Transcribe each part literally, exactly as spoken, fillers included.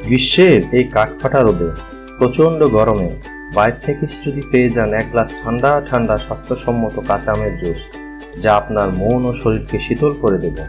গ্রীষ্মের এই কাঠফাটা রোদে প্রচন্ড গরমে বাইরে থেকে যদি পেয়ে যান এক গ্লাস ঠান্ডা ঠান্ডা স্বাস্থ্যসম্মত কাঁচা আমের জুস, যা আপনার মন ও শরীরকে শীতল করে দেবে।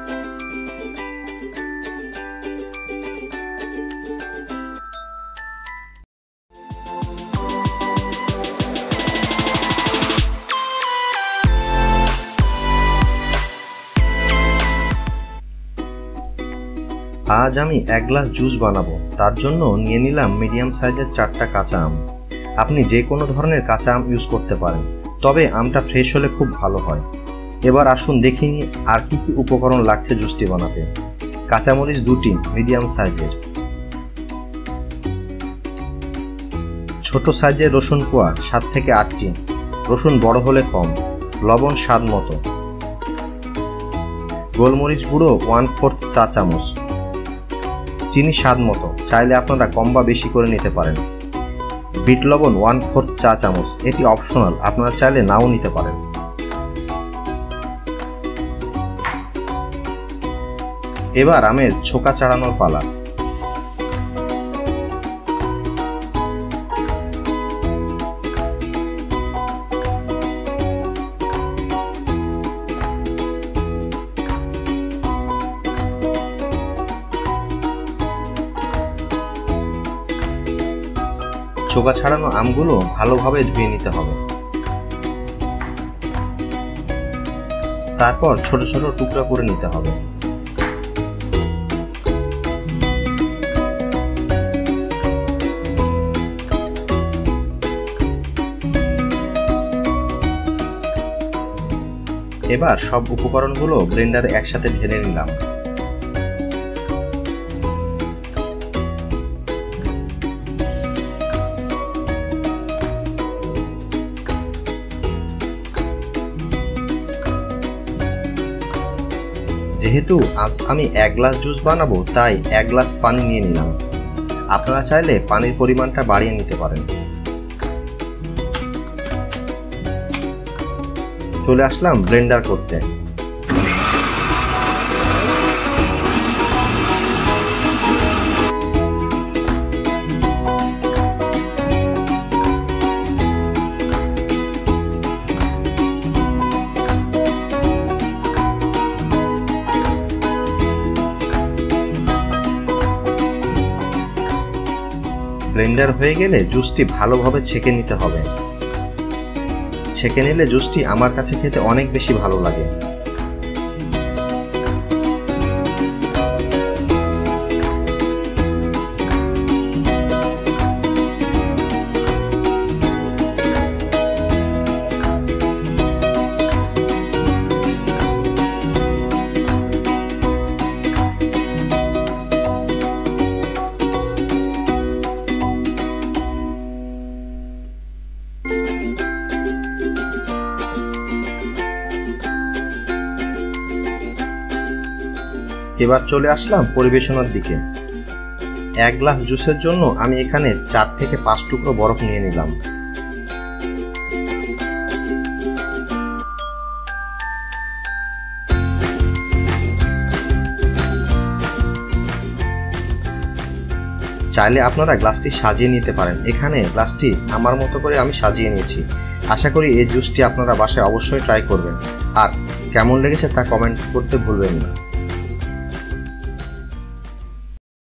আজ আমি এক গ্লাস জুস বানাবো। তার জন্য নিয়ে নিলাম মিডিয়াম সাইজের চারটা কাঁচা আম। আপনি যে কোনো ধরনের কাঁচা আম ইউজ করতে পারেন, তবে আমটা ফ্রেশ হলে খুব ভালো হয়। এবার আসুন দেখি আর কি কি উপকরণ লাগছে জুসটি বানাতে। কাঁচামরিচ দুটি মিডিয়াম সাইজের, ছোট সাইজের রসুন কোয়া সাত থেকে আটটি, রসুন বড় হলে কম, লবণ স্বাদ মতো, গোলমরিচ গুঁড়ো ওয়ান ফোর্থ চা চামচ, চিনি স্বাদ মতো, চাইলে আপনারা কম বা বেশি করে নিতে পারেন, বিট লবণ ওয়ান ফোর্থ চা চামচ, এটি অপশনাল, আপনারা চাইলে নাও নিতে পারেন। এবার আমের ছোকা ছাড়ানোর পালা। ছোকা ছাড়ানো আমগুলো ভালোভাবে ধুয়ে নিতে হবে। তারপর ছোট ছোট টুকরা করে নিতে হবে। এবার সব উপকরণগুলো ব্লেন্ডারে একসাথে ঢেলে নিলাম। যেহেতু আজ আমি এক গ্লাস জুস বানাবো, তাই এক গ্লাস পানি নিয়ে নিলাম। আপনারা চাইলে পানির পরিমাণটা বাড়িয়ে নিতে পারেন। চলে আসলাম ব্লেন্ডার করতে। ব্লেন্ডার হয়ে গেলে জুসটি ভালোভাবে ছেঁকে নিতে হবে। ছেঁকে নিলে জুসটি আমার কাছে খেতে অনেক বেশি ভালো লাগে। এবার চলে আসলাম পরিবেশনের দিকে। এক গ্লাস জুসের জন্য আমি এখানে চার থেকে পাঁচ টুকরো বরফ নিয়ে নিলাম। চাইলে আপনারা গ্লাসটি সাজিয়ে নিতে পারেন। এখানে গ্লাসটি আমার মতো করে আমি সাজিয়ে নিয়েছি। আশা করি এই জুসটি আপনারা বাসায় অবশ্যই ট্রাই করবেন, আর কেমন লেগেছে তা কমেন্ট করতে ভুলবেন না।